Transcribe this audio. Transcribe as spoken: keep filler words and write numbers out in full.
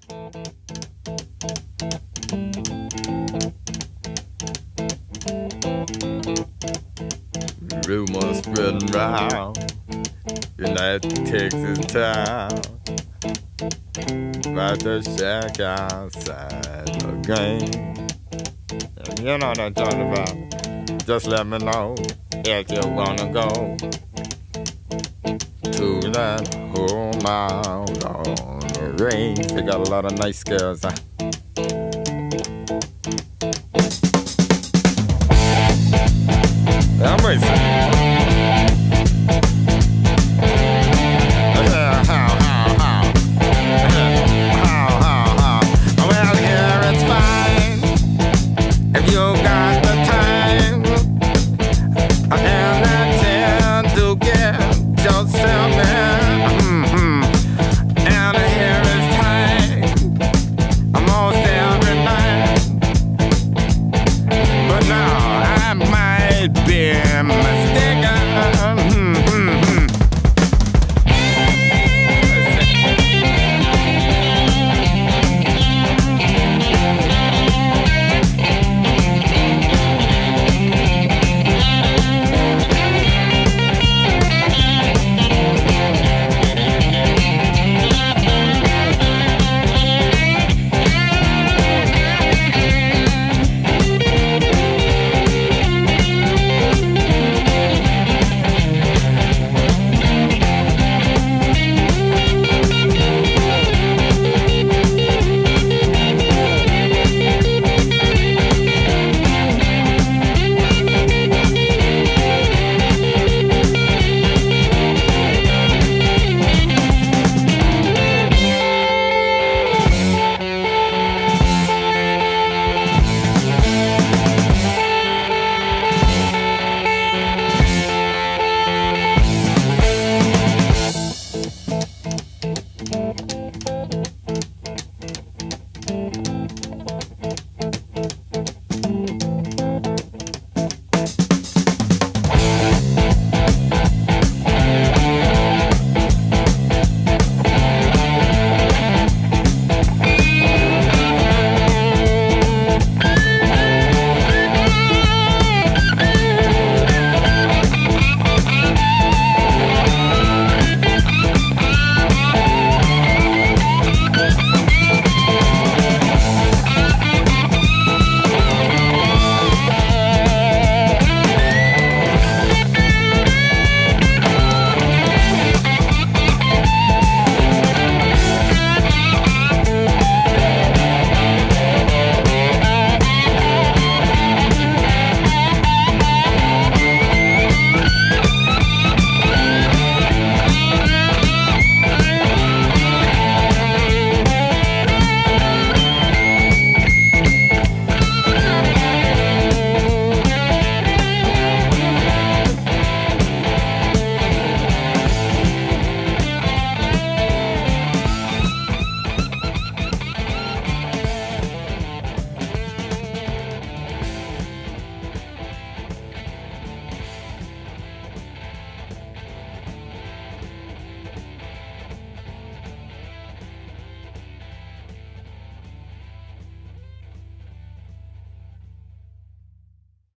Rumors spreading round in that Texas town about the shack outside the game. And you know what I'm talking about. Just let me know if you wanna go to that home out on the range. They got a lot of nice girls, huh?